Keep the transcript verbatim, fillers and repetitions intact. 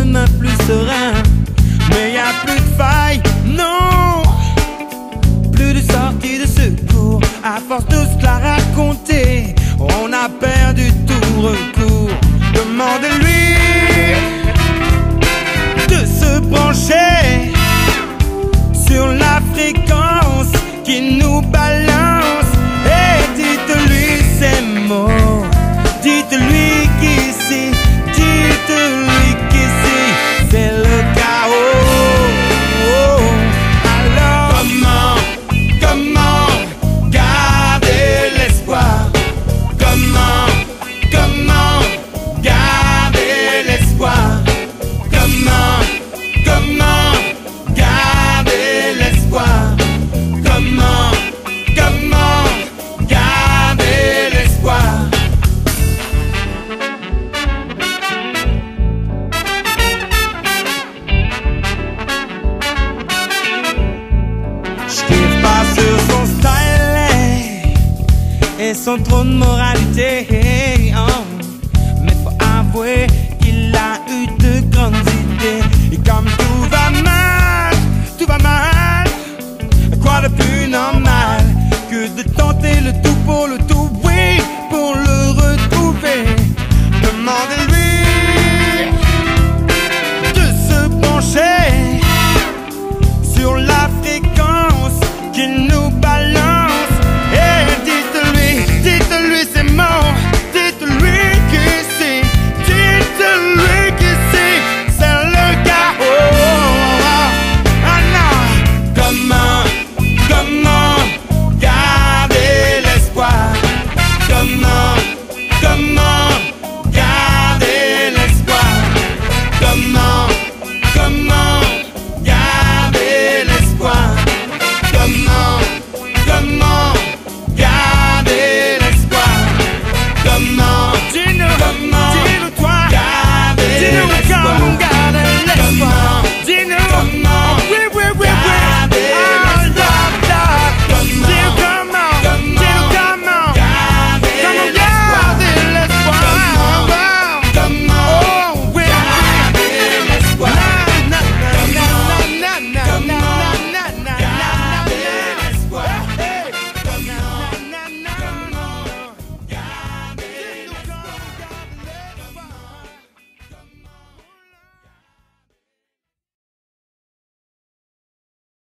lendemain plus serein. Mais y a plus de faille, non, plus de sortie de secours. À force de se la raconter, on a perdu tout recours. Demande-lui de se brancher sur la fréquence qui nous balance. Et dites-lui ces mots, dites-lui qu'ici, dites-lui qu'ici c'est le chaos. Alors comment, comment garder l'espoir? Comment, comment garder l'espoir? Comment, comment garder l'espoir? Comment, comment garder l'espoir? J'kiffe pas sur son style et son trop de moralité.